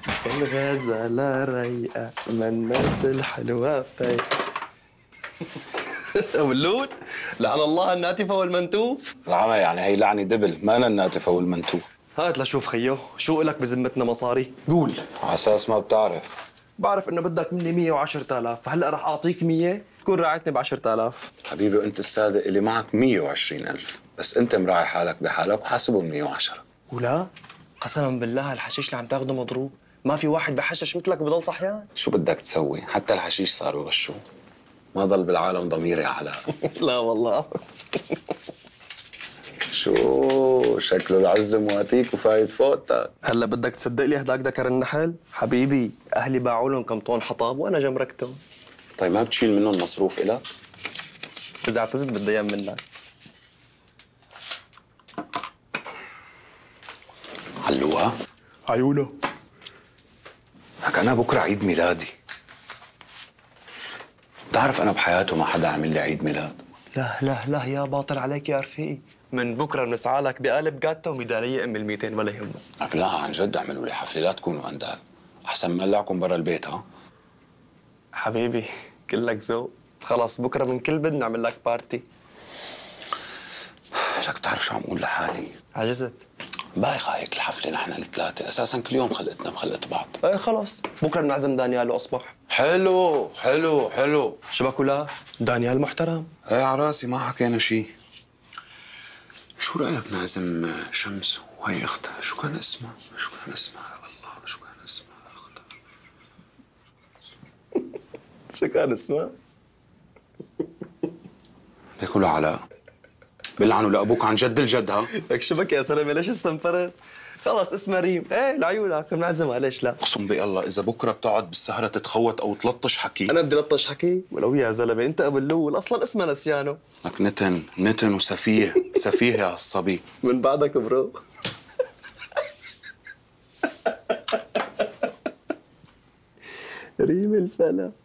الغزالة رايقة من الناس الحلوة فايقة. واللون لعن الله الناتفة والمنتوف. العمى يعني هي لعنة دبل، ما أنا الناتفة والمنتوف. هات لشوف خيو، شو إلك بذمتنا مصاري؟ قول. على أساس ما بتعرف. بعرف إنه بدك مني 110,000، فهلا رح أعطيك 100 تكون راعتني ب 10,000. حبيبي وأنت الصادق اللي معك 120,000، بس أنت مراعي حالك بحالك وحاسبهم 110. ولا قسما بالله الحشيش اللي عم تاخده مضروب، ما في واحد بحشش مثلك بضل صحيان. شو بدك تسوي؟ حتى الحشيش صاروا يغشوا. ما ضل بالعالم ضمير يا علاء. لا والله. شو شكله العز مواتيك وفايت فوقتك. هلا بدك تصدق لي هداك ذكر النحل؟ حبيبي اهلي باعوا لهم كم طن حطب وانا جمركتهم. طيب ما بتشيل منهم مصروف إلك؟ اذا اعتزت بدي اياه منك. علوها؟ عيونه. لك أنا بكرة عيد ميلادي. بتعرف أنا بحياته ما حدا عمل لي عيد ميلاد. لا لا لا يا باطل عليك يا رفيقي، من بكره بنسعى لك بقالب جاتة وميداليه ام ال200 ولا يهمك. لك لا عن جد اعملوا لي حفله، لا تكونوا اندال. احسن ما نقلعكم برا البيت. ها حبيبي كلك ذوق، خلص بكره من كل بد نعمل لك بارتي. لك بتعرف شو عم اقول لحالي؟ عجزت. بايخه هيك الحفله، نحن الثلاثه اساسا كل يوم خلقتنا بخلقه بعض. ايه خلص بكره بنعزم دانيال واصبح. حلو حلو حلو. شبك ولا دانيال محترم. ايه على راسي ما حكينا شيء. شو رايك نعزم شمس وهي اختها، شو كان اسمها؟ شو كان اسمها يا الله، شو كان اسمها اختها؟ شو كان اسمها؟ ليك ولا علاء بلعنوا لابوك عن جد الجد. ها لك شبك يا زلمه ليش استنفرت؟ خلص اسمها ريم، ايه لعيونك بنعزمها ليش لا؟ اقسم بالله اذا بكره بتقعد بالسهره تتخوت او تلطش حكي. انا بدي لطش حكي؟ ولو يا زلمه انت قبل الاول اصلا اسمها نسيانه. لك نتن وسفيه سفيه يا الصبي. من بعدك برو. ريم الفلا.